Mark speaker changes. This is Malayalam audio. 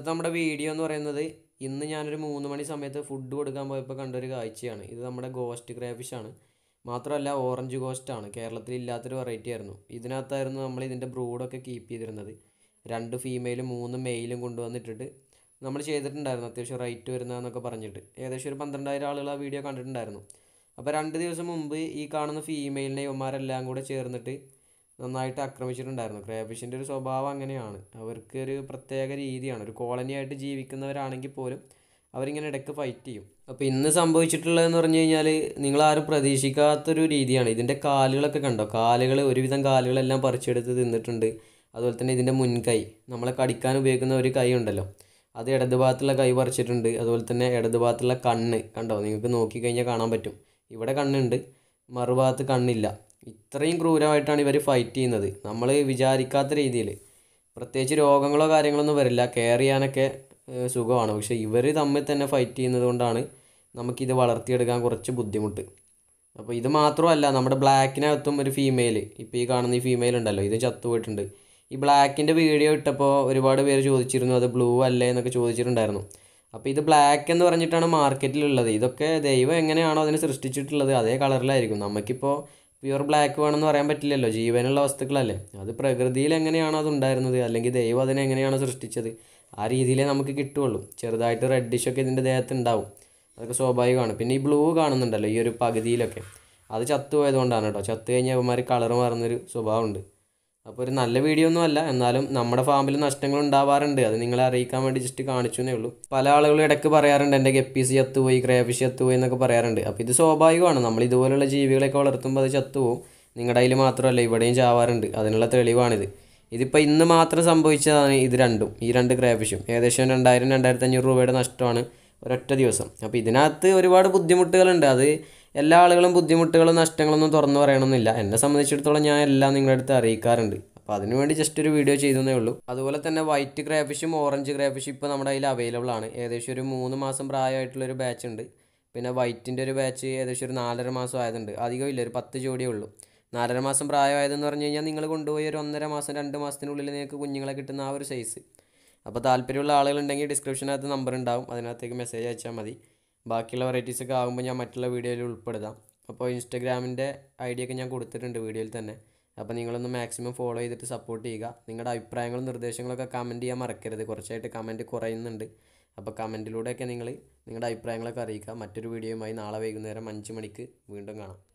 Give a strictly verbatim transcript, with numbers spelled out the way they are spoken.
Speaker 1: നമ്മുടെ വീഡിയോ എന്ന് പറയുന്നത് ഇന്ന് ഞാനൊരു മൂന്ന് മണി സമയത്ത് ഫുഡ് കൊടുക്കാൻ പോയപ്പോൾ കണ്ടൊരു കാഴ്ചയാണ്. ഇത് നമ്മുടെ ഗോസ്റ്റ് ക്രേഫിഷ് ആണ്. മാത്രമല്ല ഓറഞ്ച് ഗോസ്റ്റ് ആണ്. കേരളത്തിൽ ഇല്ലാത്തൊരു വെറൈറ്റി ആയിരുന്നു. ഇതിനകത്തായിരുന്നു നമ്മൾ ഇതിൻ്റെ ബ്രൂഡൊക്കെ കീപ്പ് ചെയ്തിരുന്നത്. രണ്ട് ഫീമെയിലും മൂന്ന് മെയിലും കൊണ്ടുവന്നിട്ടിട്ട് നമ്മൾ ചെയ്തിട്ടുണ്ടായിരുന്നു. അത്യാവശ്യം റേറ്റ് വരുന്നതെന്നൊക്കെ പറഞ്ഞിട്ട് ഏകദേശം ഒരു പന്ത്രണ്ടായിരം ആളുകൾ ആ വീഡിയോ കണ്ടിട്ടുണ്ടായിരുന്നു. അപ്പോൾ രണ്ട് ദിവസം മുമ്പ് ഈ കാണുന്ന ഫീമെയിലിനെ ഇവന്മാരെല്ലാം കൂടെ ചേർന്നിട്ട് നന്നായിട്ട് ആക്രമിച്ചിട്ടുണ്ടായിരുന്നു. ക്രേഫിഷിൻ്റെ ഒരു സ്വഭാവം അങ്ങനെയാണ്. അവർക്ക് ഒരു പ്രത്യേക രീതിയാണ്. ഒരു കോളനി ആയിട്ട് ജീവിക്കുന്നവരാണെങ്കിൽ പോലും അവരിങ്ങനെ ഇടയ്ക്ക് ഫൈറ്റ് ചെയ്യും. അപ്പോൾ ഇന്ന് സംഭവിച്ചിട്ടുള്ളതെന്ന് പറഞ്ഞു കഴിഞ്ഞാൽ നിങ്ങളാരും പ്രതീക്ഷിക്കാത്തൊരു രീതിയാണ്. ഇതിൻ്റെ കാലുകളൊക്കെ കണ്ടോ? കാലുകൾ ഒരുവിധം കാലുകളെല്ലാം പറിച്ചെടുത്ത് തിന്നിട്ടുണ്ട്. അതുപോലെ തന്നെ ഇതിൻ്റെ മുൻകൈ, നമ്മളെ കടിക്കാൻ ഉപയോഗിക്കുന്ന ഒരു കൈ ഉണ്ടല്ലോ, അത് ഇടത് ഭാഗത്തുള്ള കൈ പറിച്ചിട്ടുണ്ട്. അതുപോലെ തന്നെ ഇടത് ഭാഗത്തുള്ള കണ്ണ് കണ്ടോ? നിങ്ങൾക്ക് നോക്കിക്കഴിഞ്ഞാൽ കാണാൻ പറ്റും. ഇവിടെ കണ്ണുണ്ട്, മറുഭാഗത്ത് കണ്ണില്ല. ഇത്രയും ക്രൂരമായിട്ടാണ് ഇവർ ഫൈറ്റ് ചെയ്യുന്നത്. നമ്മൾ വിചാരിക്കാത്ത രീതിയിൽ. പ്രത്യേകിച്ച് രോഗങ്ങളോ കാര്യങ്ങളൊന്നും വരില്ല, കെയർ ചെയ്യാനൊക്കെ സുഖമാണ്. പക്ഷേ ഇവർ തമ്മിൽ തന്നെ ഫൈറ്റ് ചെയ്യുന്നത് കൊണ്ടാണ് നമുക്കിത് വളർത്തിയെടുക്കാൻ കുറച്ച് ബുദ്ധിമുട്ട്. അപ്പോൾ ഇത് മാത്രമല്ല, നമ്മുടെ ബ്ലാക്കിനകത്തും ഒരു ഫീമെയിൽ, ഇപ്പോൾ ഈ കാണുന്ന ഈ ഫീമെയിൽ ഉണ്ടല്ലോ, ഇത് ചത്തുപോയിട്ടുണ്ട്. ഈ ബ്ലാക്കിൻ്റെ വീഡിയോ ഇട്ടപ്പോൾ ഒരുപാട് പേര് ചോദിച്ചിരുന്നു അത് ബ്ലൂ അല്ലേ എന്നൊക്കെ ചോദിച്ചിട്ടുണ്ടായിരുന്നു. അപ്പോൾ ഇത് ബ്ലാക്ക് എന്ന് പറഞ്ഞിട്ടാണ് മാർക്കറ്റിലുള്ളത്. ഇതൊക്കെ ദൈവം എങ്ങനെയാണോ അതിനെ സൃഷ്ടിച്ചിട്ടുള്ളത് അതേ കളറിലായിരിക്കും. നമുക്കിപ്പോൾ പ്യുവർ ബ്ലാക്ക് വേണമെന്ന് പറയാൻ പറ്റില്ലല്ലോ, ജീവനുള്ള വസ്തുക്കളല്ലേ. അത് പ്രകൃതിയിൽ എങ്ങനെയാണോ അത് ഉണ്ടായിരുന്നത്, അല്ലെങ്കിൽ ദൈവം അതിനെ എങ്ങനെയാണോ സൃഷ്ടിച്ചത് ആ രീതിയിലേ നമുക്ക് കിട്ടുകയുള്ളൂ. ചെറുതായിട്ട് റെഡിഷൊക്കെ ഇതിൻ്റെ ദേഹത്ത് ഉണ്ടാവും, അതൊക്കെ സ്വാഭാവികമാണ്. പിന്നെ ഈ ബ്ലൂ കാണുന്നുണ്ടല്ലോ ഈ ഒരു പകുതിയിലൊക്കെ, അത് ചത്തുപോയതുകൊണ്ടാണ് കേട്ടോ. ചത്തു കഴിഞ്ഞാൽ ഇവന്മാർ കളർ മാറുന്നൊരു സ്വഭാവമുണ്ട്. അപ്പോൾ ഒരു നല്ല വീഡിയോ ഒന്നും അല്ല, എന്നാലും നമ്മുടെ ഫാമിൽ നഷ്ടങ്ങൾ ഉണ്ടാവാറുണ്ട്. അത് നിങ്ങളെ അറിയിക്കാൻ വേണ്ടി ജസ്റ്റ് കാണിച്ചു എന്നേ ഉള്ളൂ. പല ആളുകളും ഇടയ്ക്ക് പറയാറുണ്ട് എൻ്റെ ഗപ്പീസ് ചത്തുപോയി, ക്രേഫിഷ് ചത്തുപോയി എന്നൊക്കെ പറയാറുണ്ട്. അപ്പോൾ ഇത് സ്വാഭാവികമാണ്. നമ്മൾ ഇതുപോലുള്ള ജീവികളെയൊക്കെ വളർത്തുമ്പോൾ അത് ചത്തുപോകും. നിങ്ങളുടെ കയ്യിൽ മാത്രമല്ല ഇവിടെയും ചാവാറുണ്ട്. അതിനുള്ള തെളിവാണിത്. ഇതിപ്പോൾ ഇന്ന് മാത്രം സംഭവിച്ചതാണ് ഇത് രണ്ടും, ഈ രണ്ട് ക്രേഫിഷും. ഏകദേശം രണ്ടായിരം രണ്ടായിരത്തി അഞ്ഞൂറ് രൂപയുടെ നഷ്ടമാണ് ഒരൊറ്റ ദിവസം. അപ്പോൾ ഇതിനകത്ത് ഒരുപാട് ബുദ്ധിമുട്ടുകളുണ്ട്. അത് എല്ലാ ആളുകളും ബുദ്ധിമുട്ടുകളും നഷ്ടങ്ങളൊന്നും തുറന്നു പറയണമെന്നില്ല. എന്നെ സംബന്ധിച്ചിടത്തോളം ഞാൻ എല്ലാം നിങ്ങളുടെ അടുത്ത് അറിയിക്കാറുണ്ട്. അപ്പോൾ അതിനുവേണ്ടി ജസ്റ്റ് ഒരു വീഡിയോ ചെയ്തേ ഉള്ളൂ. അതുപോലെ തന്നെ വൈറ്റ് ക്രേഫിഷും ഓറഞ്ച് ക്രേഫിഷും ഇപ്പോൾ നമ്മുടെ കയ്യിൽ അവൈലബിൾ ആണ്. ഏകദേശം ഒരു മൂന്ന് മാസം പ്രായമായിട്ടുള്ളൊരു ബാച്ച് ഉണ്ട്. പിന്നെ വൈറ്റിൻ്റെ ഒരു ബാച്ച് ഏകദേശം ഒരു നാലര മാസം ആയതുണ്ട്. അധികം ഇല്ല, ഒരു പത്ത് ജോഡിയേ ഉള്ളൂ. നാലര മാസം പ്രായമായതെന്ന് പറഞ്ഞു കഴിഞ്ഞാൽ നിങ്ങൾ കൊണ്ടുപോയി ഒരു ഒന്നര മാസം രണ്ട് മാസത്തിനുള്ളിൽ നിങ്ങൾക്ക് കുഞ്ഞുങ്ങളെ കിട്ടുന്ന ആ ഒരു സൈസ്. അപ്പോൾ താല്പര്യമുള്ള ആളുകളുണ്ടെങ്കിൽ ഡിസ്ക്രിപ്ഷനകത്ത് നമ്പർ ഉണ്ടാവും, അതിനകത്തേക്ക് മെസ്സേജ് അയച്ചാൽ മതി. ബാക്കിയുള്ള വെറൈറ്റീസൊക്കെ ആകുമ്പോൾ ഞാൻ മറ്റുള്ള വീഡിയോയിൽ ഉൾപ്പെടുത്താം. അപ്പോൾ ഇൻസ്റ്റാഗ്രാമിൻ്റെ ഐ ഡി ഒക്കെ ഞാൻ കൊടുത്തിട്ടുണ്ട് വീഡിയോയിൽ തന്നെ. അപ്പോൾ നിങ്ങളൊന്ന് മാക്സിമം ഫോളോ ചെയ്തിട്ട് സപ്പോർട്ട് ചെയ്യുക. നിങ്ങളുടെ അഭിപ്രായങ്ങളും നിർദ്ദേശങ്ങളൊക്കെ കമൻറ്റ് ചെയ്യാൻ മറക്കരുത്. കുറച്ചായിട്ട് കമൻറ്റ് കുറയുന്നുണ്ട്. അപ്പോൾ കമൻറ്റിലൂടെയൊക്കെ നിങ്ങൾ നിങ്ങളുടെ അഭിപ്രായങ്ങളൊക്കെ അറിയിക്കുക. മറ്റൊരു വീഡിയോയുമായി നാളെ വൈകുന്നേരം അഞ്ച് മണിക്ക് വീണ്ടും കാണാം.